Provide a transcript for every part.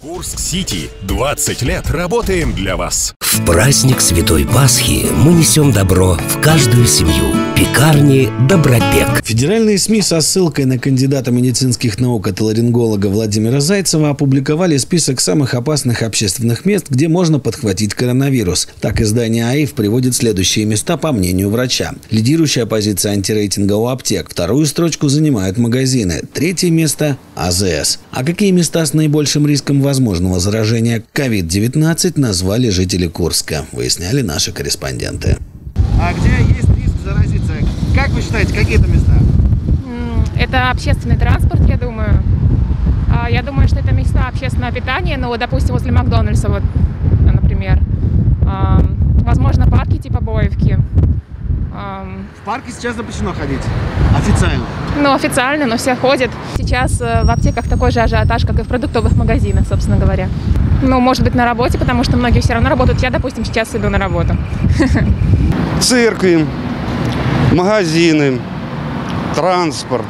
Курск-Сити. 20 лет работаем для вас. В праздник Святой Пасхи мы несем добро в каждую семью. Пекарни «Добропек». Федеральные СМИ со ссылкой на кандидата медицинских наук отоларинголога Владимира Зайцева опубликовали список самых опасных общественных мест, где можно подхватить коронавирус. Так издание АИФ приводит следующие места по мнению врача. Лидирующая позиция антирейтинга у аптек. Вторую строчку занимают магазины. Третье место – АЗС. А какие места с наибольшим риском возможного заражения COVID-19 назвали жители Курска, выясняли наши корреспонденты. А где есть риск заразиться? Как вы считаете, какие это места? Это общественный транспорт, я думаю. Я думаю, что это места общественного питания, ну, допустим, возле Макдональдса, вот, например. Возможно, парки типа Боевки. В парке сейчас запрещено ходить? Официально? Ну, официально, но все ходят. Сейчас в аптеках такой же ажиотаж, как и в продуктовых магазинах, собственно говоря. Ну, может быть, на работе, потому что многие все равно работают. Я, допустим, сейчас иду на работу. Церкви, магазины, транспорт.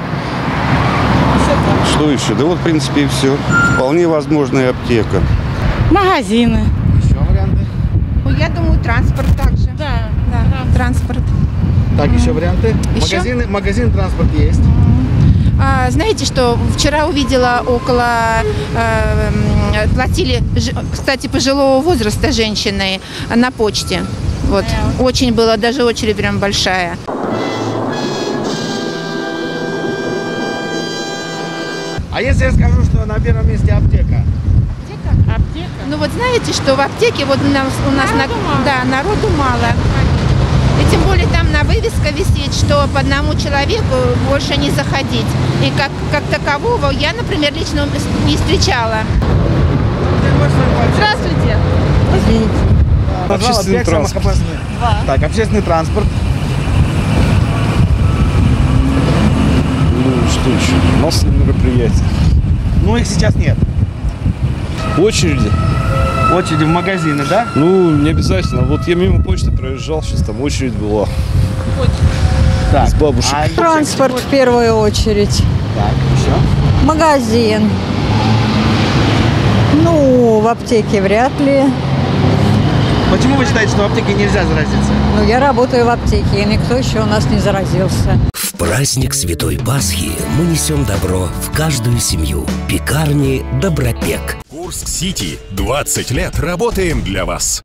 Что еще? Да вот, в принципе, и все. Вполне возможно, и аптека. Магазины. Еще варианты? Я думаю, транспорт также. Да. Транспорт. Так, еще варианты? Еще? Магазин, транспорт есть. Знаете, что вчера увидела платили, кстати, пожилого возраста женщины на почте. Вот. Очень было, даже очередь прям большая. А если я скажу, что на первом месте аптека? Аптека? Ну вот знаете, что в аптеке вот у нас народу мало. И тем более там на вывеска висит, что по одному человеку больше не заходить. И как такового я, например, лично не встречала. Здравствуйте. Общественный транспорт. Так, общественный транспорт. Ну, что еще? Массовые мероприятия. Ну, их сейчас нет. Очереди. Очереди в магазины, да? Ну, не обязательно. Вот я мимо почты проезжал, сейчас там очередь была. Так, с бабушек. Транспорт в первую очередь. Так, еще? Магазин. Ну, в аптеке вряд ли. Почему вы считаете, что в аптеке нельзя заразиться? Ну, я работаю в аптеке, и никто еще у нас не заразился. В праздник Святой Пасхи мы несем добро в каждую семью. Пекарни «Добропек». Курск-Сити. 20 лет работаем для вас.